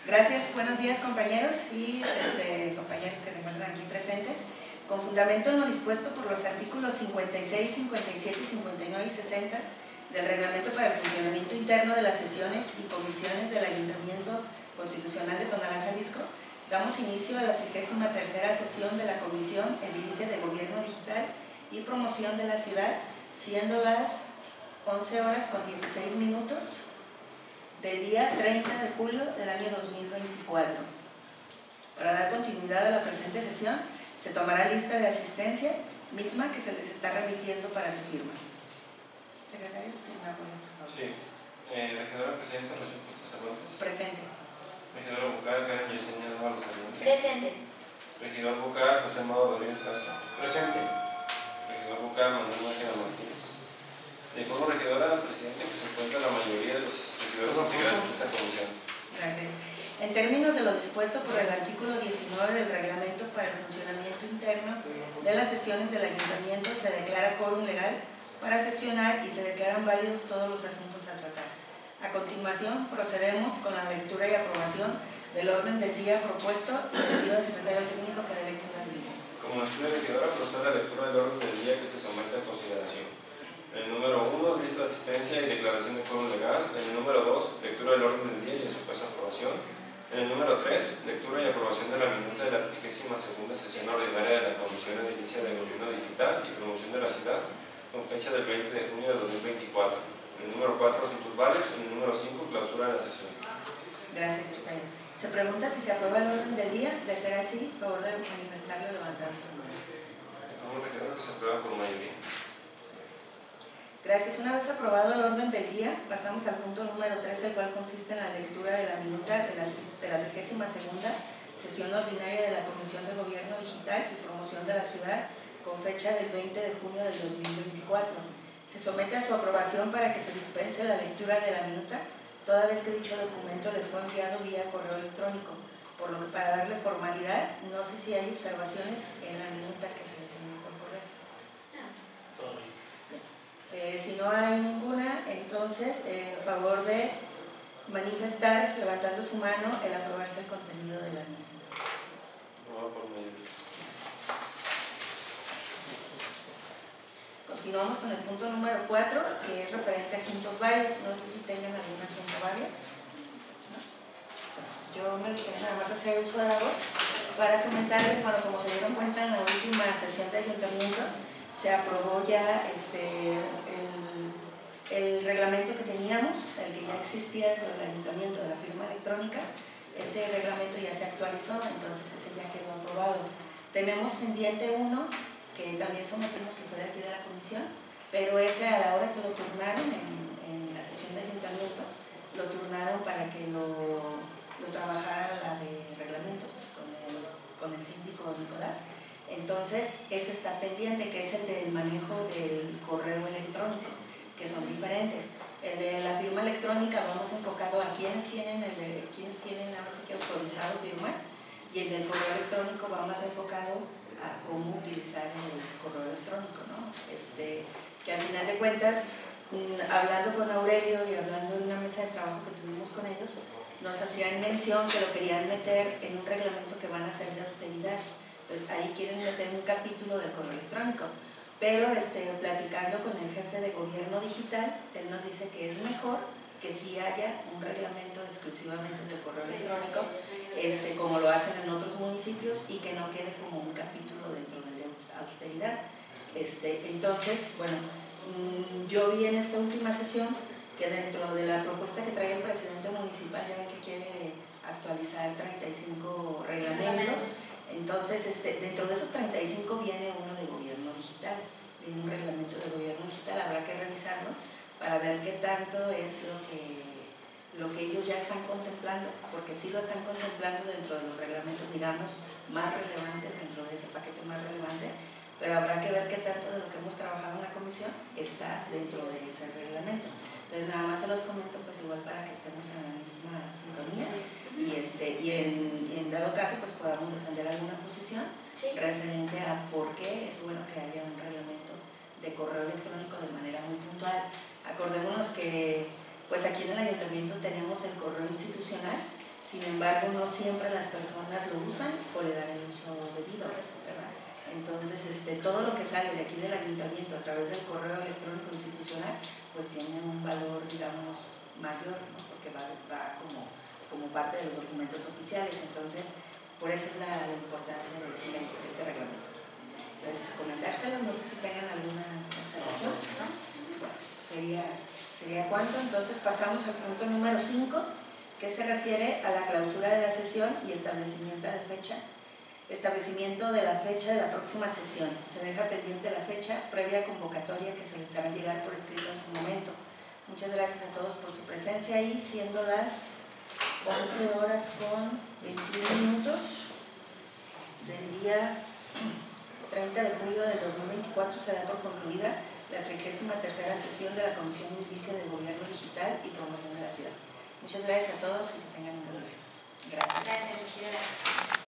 Gracias, buenos días compañeros y compañeros que se encuentran aquí presentes. Con fundamento en lo dispuesto por los artículos 56, 57, 59 y 60 del Reglamento para el Funcionamiento Interno de las Sesiones y Comisiones del Ayuntamiento Constitucional de Tonalá, Jalisco, damos inicio a la 33ª sesión de la Comisión Edilicia de Gobierno Digital y Promoción de la Ciudad, siendo las 11:16 del día 30 de julio del año 2024. Para dar continuidad a la presente sesión, se tomará lista de asistencia, misma que se les está remitiendo para su firma. Secretario, si me apoya, por favor. Sí. Regidora Presidenta, Rocío Cervantes. Presente. Regidora Bucar, Karen Yesenia Navarro Sarmiento. Presente. Regidor Bucar, José Amado Rodríguez Garza. Presente. Regidor Bucar, Manuel Ángela Martínez. Le informo, regidora, presidente, que se encuentra la mayoría de los regidores integrantes de esta comisión. Gracias. En términos de lo dispuesto por el artículo 19 del Reglamento para el Funcionamiento Interno de las sesiones del Ayuntamiento, se declara quórum legal para sesionar y se declaran válidos todos los asuntos a tratar. A continuación, procedemos con la lectura y aprobación del orden del día propuesto y le pido al secretario técnico que dé lectura al mismo. Como la regidora, procede a la lectura del orden del día que se somete a consideración. En el número 1, lista de asistencia y declaración de quórum legal. En el número 2, lectura del orden del día y en su caso aprobación. En el número 3, lectura y aprobación de la minuta de la 32ª sesión ordinaria de la Comisión Edilicia de Gobierno Digital y Promoción de la Ciudad, con fecha del 20 de junio de 2024. En el número 4, asuntos varios. En el número 5, clausura de la sesión. Gracias, secretario. Se pregunta si se aprueba el orden del día. De ser así, favor de manifestarlo levantando su mano. Informo, regidor, que se aprueba por mayoría. Gracias. Una vez aprobado el orden del día, pasamos al punto número 13, el cual consiste en la lectura de la minuta de la 32ª sesión ordinaria de la Comisión de Gobierno Digital y Promoción de la Ciudad, con fecha del 20 de junio del 2024. Se somete a su aprobación para que se dispense la lectura de la minuta, toda vez que dicho documento les fue enviado vía correo electrónico, por lo que para darle formalidad, no sé si hay observaciones en la minuta que se les envió por correo. Si no hay ninguna, entonces, favor de manifestar, levantando su mano, el aprobarse el contenido de la misma. Aprobado por mayoría. Continuamos con el punto número 4, que es referente a asuntos varios. No sé si tengan algún asunto vario. ¿No? Yo me gustaría nada más hacer uso de la voz para comentarles, bueno, como se dieron cuenta en la última sesión de ayuntamiento, se aprobó ya el reglamento que teníamos, el que ya existía dentro del ayuntamiento de la firma electrónica. Ese reglamento ya se actualizó, entonces ese ya quedó aprobado. Tenemos pendiente uno que también sometimos, que fue de aquí de la comisión, pero ese, a la hora que lo turnaron en la sesión de ayuntamiento, lo turnaron para que lo trabajara la de reglamentos con el síndico Nicolás. Entonces, ese está pendiente, que es el del manejo del correo electrónico, que son diferentes. El de la firma electrónica vamos enfocado a quienes tienen ahora sí que autorizado firmar, y el del correo electrónico va más enfocado a cómo utilizar el correo electrónico, ¿no? Que al final de cuentas, hablando con Aurelio y hablando en una mesa de trabajo que tuvimos con ellos, nos hacían mención que lo querían meter en un reglamento que van a hacer de austeridad. Entonces ahí quieren meter un capítulo del correo electrónico, pero platicando con el jefe de gobierno digital, él nos dice que es mejor que sí haya un reglamento exclusivamente del correo electrónico, como lo hacen en otros municipios, y que no quede como un capítulo dentro de austeridad. Entonces, bueno, yo vi en esta última sesión que dentro de la propuesta que trae el presidente municipal, ya ven que quiere actualizar 35 reglamentos. Entonces, dentro de esos 35 viene uno de gobierno digital, viene un reglamento de gobierno digital. Habrá que revisarlo para ver qué tanto es lo que ellos ya están contemplando, porque sí lo están contemplando dentro de los reglamentos, digamos, más relevantes, dentro de ese paquete más relevante, pero habrá que ver qué tanto de lo que hemos trabajado en la comisión está dentro de ese reglamento. Entonces, nada más se los comento, pues igual para que estemos en la misma sintonía y en dado caso, pues podamos defender alguna posición referente a por qué es bueno que haya un reglamento de correo electrónico de manera muy puntual. Acordémonos que, pues aquí en el ayuntamiento tenemos el correo institucional. sin embargo no siempre las personas lo usan o le dan el uso debido, ¿verdad? Entonces todo lo que sale de aquí del ayuntamiento a través del correo electrónico institucional pues tiene un valor, digamos, mayor, ¿no? Porque va como parte de los documentos oficiales. Entonces por eso es la importancia de este reglamento. Entonces comentárselo, no sé si tengan alguna observación, ¿no? Bueno, sería cuánto. Entonces pasamos al punto número 5, que se refiere a la clausura de la sesión y establecimiento de la fecha de la próxima sesión. Se deja pendiente la fecha previa convocatoria que se les hará llegar por escrito en su momento. Muchas gracias a todos por su presencia y siendo las 11 horas con 21 minutos del día 30 de julio del 2024 se da por concluida la 33ª sesión de la Comisión Edilicia de Gobierno Digital y Promoción de la Ciudad. Muchas gracias a todos y que tengan un buen día. Gracias. Gracias, regidora.